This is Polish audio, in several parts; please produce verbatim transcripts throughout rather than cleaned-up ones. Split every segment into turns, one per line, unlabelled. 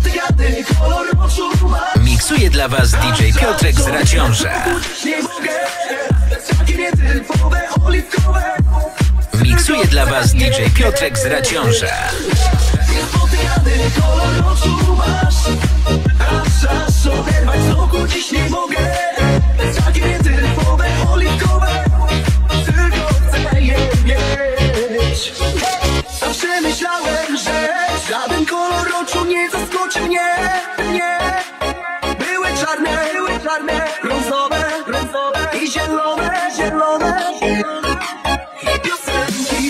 Miksuje dla was D J Piotrek z Raciąża. Miksuje dla was D J Piotrek z Raciąża.
Zawsze myślałem, że żaden kolor oczu nie zaskoczy mnie, nie. Były czarne, były czarne, brązowe, brązowe i zielone, zielone. I piosenki,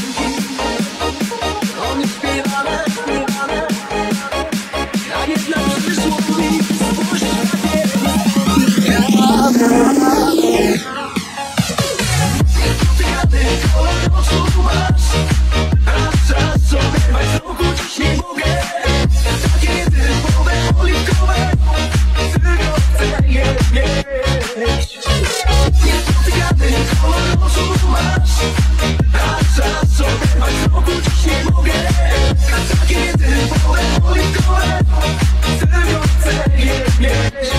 o nich śpiewane, śpiewane. A jednak przyszło mi spojrzeć na nie. Kolor oczu masz. Czas oderwać z roku dziś nie mogę. Takie nietypowe, oliwkowe, tylko chcę je mieć. Niespotykany kolor oczu masz. A czas oderwać z roku dziś nie mogę. Takie nietypowe, oliwkowe, tylko chcę je mieć.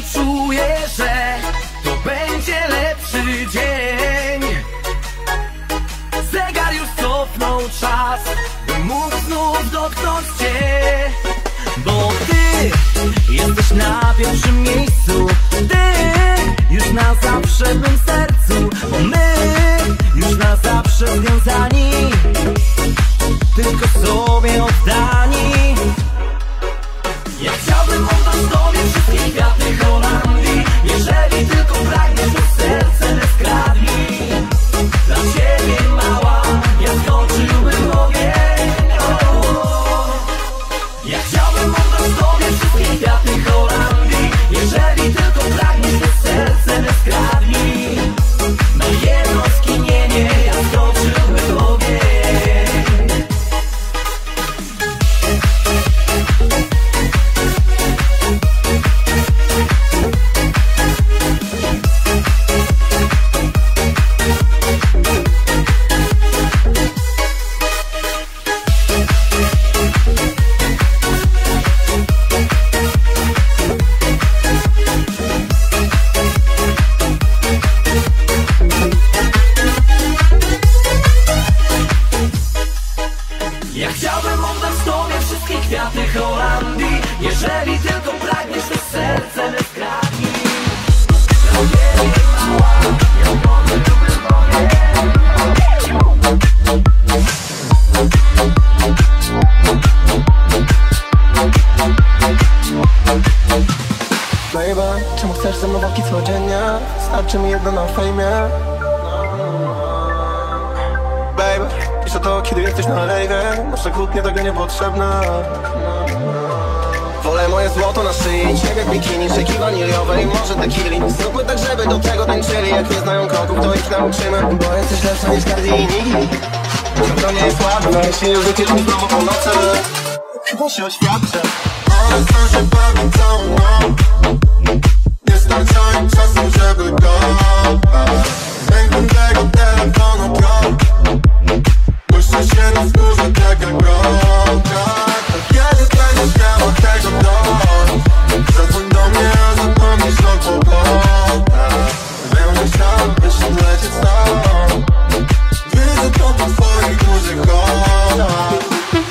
czuję, że to będzie lepszy dzień. Zegar już cofnął czas, by mógł znów dotknąć cię. Bo ty jesteś na pierwszym miejscu, ty już na zawsze w mym sercu. Bo my już na zawsze związani, tylko sobie oddani. Ja chciałbym oddać tobie wszystkie kwiaty Holandii. Jeżeli tylko pragniesz, to serce nie skradnij. Dla ciebie mała, ja skoczyłbym w ogień. Ja chciałbym oddać tobie wszystkie kwiaty Holandii. Jeżeli tylko pragniesz, to serce nie skradnij. Na jedno skinienie ja skoczyłbym w ogień. Ja chciałbym oddać tobie wszystkie kwiaty Holandii. Jeżeli tylko pragniesz, to serce nie skradnij. Dla ciebie mała, ja skoczyłbym w ogień.
Baby, czemu chcesz ze mną walki codziennie? Starczy mi jedno na fejmie. Baby, piszę to, kiedy jesteś na rejwie. Nasze kłótnie tego niepotrzebne. Wolę moje złoto na szyi, ciebie w bikini, szyki waniliowej, może tequili. Zróbmy tak, żeby do tego tańczyli. Jak nie znają kroków, to ich nauczymy. Bo jesteś lepsza niż Cardi i Nicki. To nie jest łatwe, jeśli już wycisz mi znowu po nocy. Chyba się oświadczę. Ale sam się bawię całą noc. Nie starczałem czasu, żeby kochać. Pękłem tego telefonu krok. Puszczę się na skórze tak jak broka. Kiedy będziesz miała tego dość, zadzwoń do mnie, a zapomnisz o kłopotach. Wiem, że chciałbyś odlecieć stąd. Widzę to po twoich dużych oczach.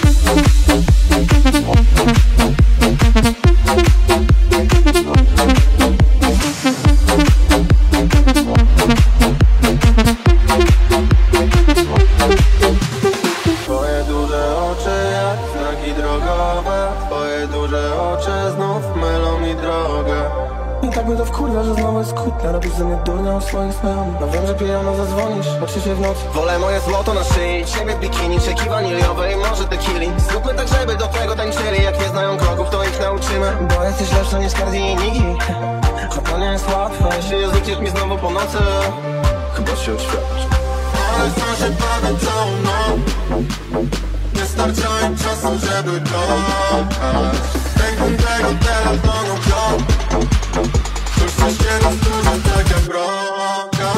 Twoje duże oczy jak znaki drogowe. Twoje duże oczy znów mylą mi drogę. I tak mnie to wkurwia, że znowu jest kłótnia. Robisz ze mnie durnia o swoich znajomych. No wiem, że pijano zadzwonisz, patrzy się w nocy. Wolę moje złoto na szyi, ciebie w bikini, szyki waniliowej, może tequili. Zróbmy tak, żeby do tego tańczyli. Jak nie znają kroków, to ich nauczymy. Bo jesteś lepsza niż Cardi i Nicki. A to nie jest łatwe, jeśli znikniesz mi znowu po nocy. Chyba się oświadczę. Ale sam się bawię całą noc. Nie starczałem czasu, żeby kochać. Pękłem tego telefonu krok. Puszczę się na skórze tak jak broka.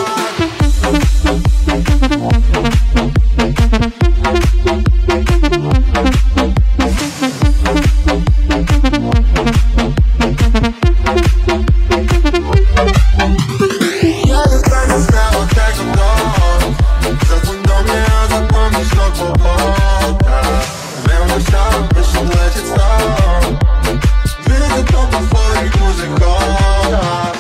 Kiedy będziesz miała tego dość, zadzwoń do mnie, a zapomnisz o kłopotach. Wiem, że chciałbyś odlecieć stąd. Widzę to po twoich dużych oczach.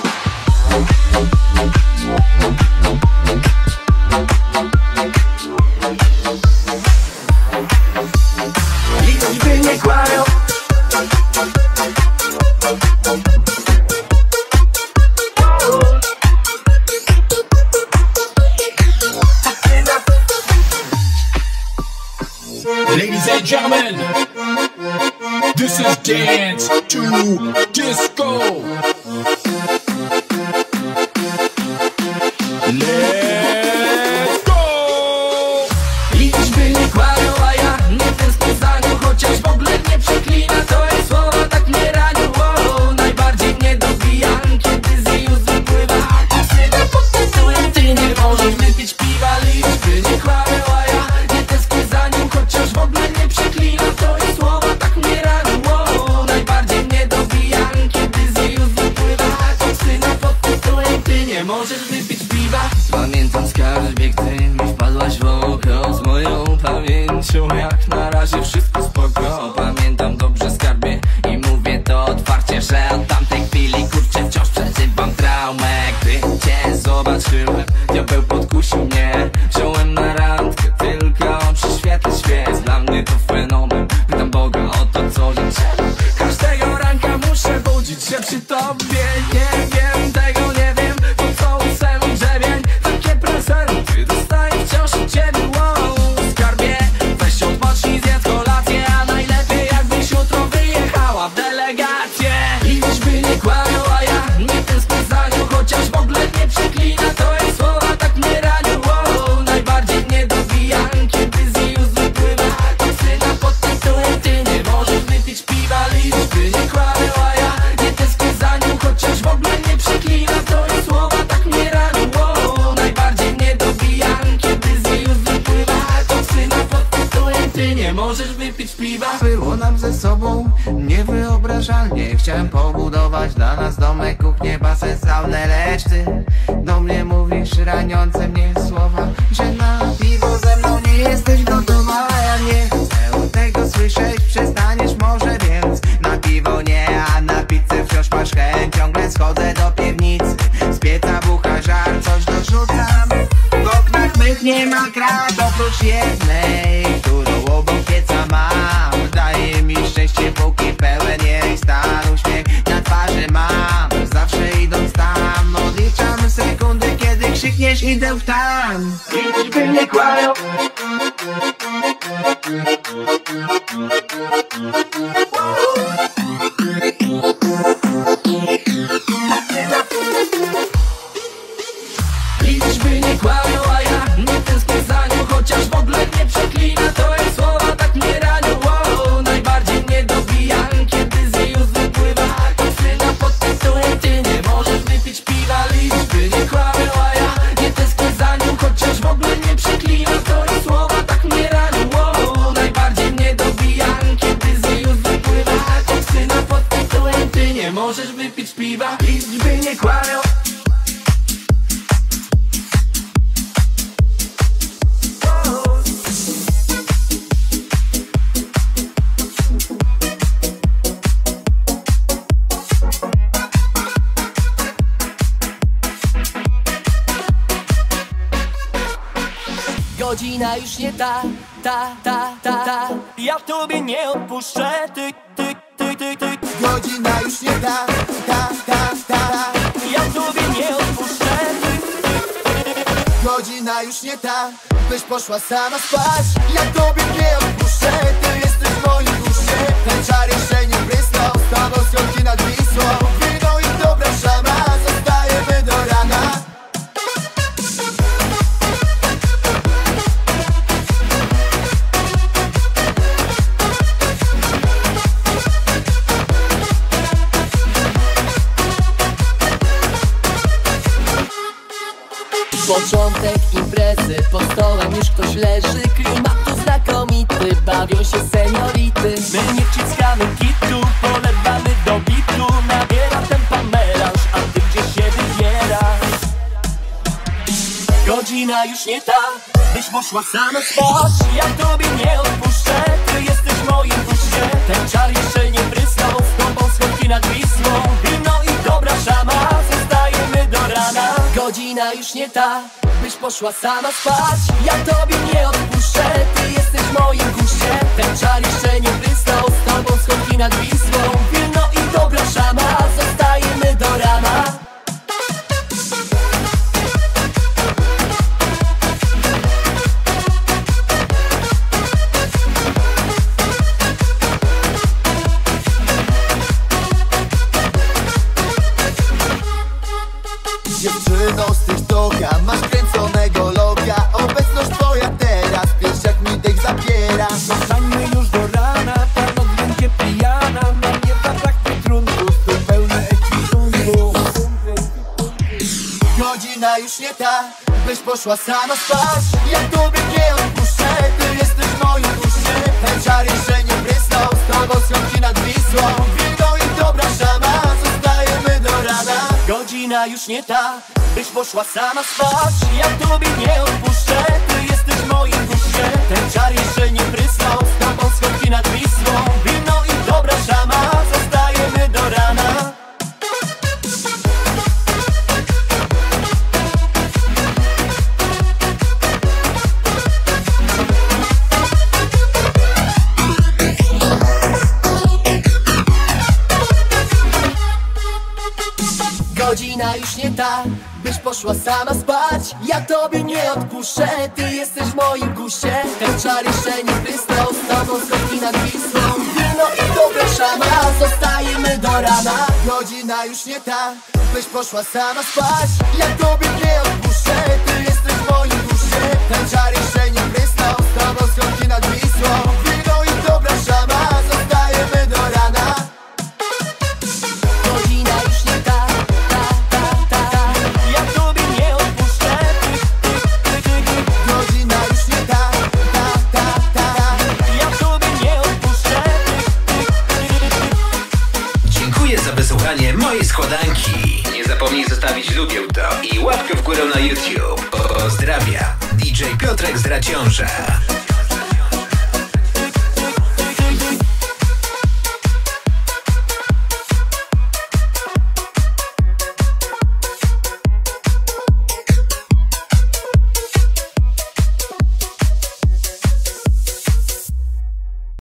Liczby nie kłamią.
Ladies and gentlemen, this is Dance to Disco. Let's go!
Liczby nie kłamią, a ja nie tęsknię za nią. Chociaż w ogóle nie przeklina, to jej słowa tak mnie ranią. Wow, najbardziej mnie dobija, kiedy z jej ust wypływa. Syna pod tytułem ty nie możesz wypić piwa. Liczby nie kłamią, a ja nie tęsknię za nią. Chociaż w ogóle nie przeklina, to jej słowa tak mnie ranią. Wow, najbardziej mnie dobija, kiedy z jej ust wypływa.
możesz wypić piwa. Pamiętam skarbie, gdy mi wpadłaś w oko. Z moją pamięcią jak na razie wszystko spoko. Pamiętam dobrze skarbie i mówię to otwarcie, że od tamtej chwili kurczę wciąż przeżywam traumę. Gdy cię zobaczyłem, diabeł podkusił mnie. Wziąłem na randkę tylko przy świetle świec. Dla mnie to fenomen, pytam Boga o to co życzę. Każdego ranka muszę budzić się przy tobie. Nie wiem, tego nie wiem, to co ósem grzebień. Takie prezenty dostaję wciąż od ciebie. Wow, skarbie, weź odpocznij, zjedz kolację. A najlepiej jakbyś jutro wyjechała w delegację. I choćby nie kłamią, a ja nie tęsknię za nią. Chociaż w ogóle nie przeklina, to jej słowa tak mnie ranią. Wow, najbardziej mnie dobija, kiedy z jej ust wypływa toksyna pod tytułem ty nie możesz wypić piwa. Liczby nie kłamią, a ja nie tęsknię za nią. Chociaż w ogóle nie przeklina, to jej słowa tak mnie ranią. Wow, najbardziej mnie dobija, kiedy z jej ust wypływa toksyna pod tytułem ty nie możesz wypić piwa.
Było nam ze sobą niewyobrażalnie. Chciałem pobudować dla nas domek, kuchnię, basen, saunę, lecz ty do mnie mówisz raniące mnie słowa, że na piwo ze mną nie jesteś gotowa. A ja nie chcę tego słyszeć, przestaniesz może, więc na piwo nie, a na pizzę wciąż masz chęć. Ciągle schodzę do piwnicy, z pieca bucha żar, coś dorzucam. W oknach mych nie ma krat, oprócz jednej, którą obok pieca mam. Daje mi szczęście, póki pełen jej stan. Uśmiech na twarzy mam, zawsze idąc tam. Odliczam sekundy, kiedy krzykniesz idę w tam. Liczby nie kłamią.
Liczby nie kłamią, a ja nie tęsknię za nią. Chociaż w ogóle nie przeklina, to jej słowa tak mnie ranią. Wow, najbardziej mnie dobija, kiedy z jej ust wypływa toksyna pod tytułem ty nie możesz wypić piwa. Liczby nie kłamią, a ja nie tęsknię za nią. Chociaż w ogóle nie przeklina, to jej słowa tak mnie ranią. Wow, najbardziej mnie dobija, kiedy z jej ust wypływa toksyna pod tytułem ty nie możesz wypić piwa. Liczby nie kłamią.
Godzina już nie ta, ta, ta, ta, ta. Ja tobie nie odpuszczę, ty, ty, ty, ty, ty.
Godzina już nie ta, ta, ta, ta.
Ja tobie nie odpuszczę, ty, ty, ty.
Godzina już nie ta, byś poszła sama spać. Ja tobie nie odpuszczę, ty jesteś w moim guście. Ten czar jeszcze nie prysnął, z tobą schodki nad Wisłą. Wino i dobra szama, zostajemy do rana.
Początek imprezy, pod stołem już ktoś leży. Klimat tu znakomity, bawią się seniority. My nie wciskamy kitu, polewamy do bitu. Nabiera tempa melanż, a ty gdzieś się wybierasz. Godzina już nie ta, byś poszła sama spać. Ja tobie nie odpuszczę, ty jesteś w moim guście. Ten czar jeszcze nie prysnął, z tobą schodki nad Wisłą. Wino i dobra szama, zostajemy do rana. Godzina już nie ta, byś poszła sama spać. Ja tobie nie odpuszczę, ty jesteś w moim guście. Ten czar jeszcze nie prysnął, z tobą schodki nad Wisłą. Wino i dobra szama, zostajemy do rana.
Dziewczyno z TikToka, masz kręconego loga. Obecność twoja teraz, wiesz jak mi dech zabiera.
Zostańmy już do rana, ta noc będzie pijana. Na nie zabraknie trunków, tu pełne ekwipunku.
Godzina już nie ta, byś poszła sama spać. Ja tobie nie odpuszczę, ty jesteś w moim guście. Ten czar jeszcze nie prysnął, z tobą schodki nad Wisłą. Wino i dobra szama, zostajemy do rana.
Godzina Godzina już nie ta, byś poszła sama spać. Ja tobie nie odpuszczę, ty jesteś w moim guście. Ten czar jeszcze nie prysnął, z tobą schodki nad Wisłą. Wino i dobra szama, zostajemy do rana. Godzina już nie ta, byś poszła sama spać. Ja tobie nie odpuszczę, ty jesteś w moim guście. Ten czar jeszcze nie prysnął, z tobą schodki nad Wisłą. Wino i dobra szama, zostajemy do rana. Godzina już nie ta, byś poszła sama spać. Ja tobie nie odpuszczę, ty jesteś w moim guście. Ten czar jeszcze nie prysnął, z tobą schodki nad Wisłą. Wino i dobra szama, zostajemy do rana. Godzina już nie ta,
wysłuchanie mojej składanki. Nie zapomnij zostawić lubię to i łapkę w górę na YouTube. Pozdrawiam, D J Piotrek z Raciąża.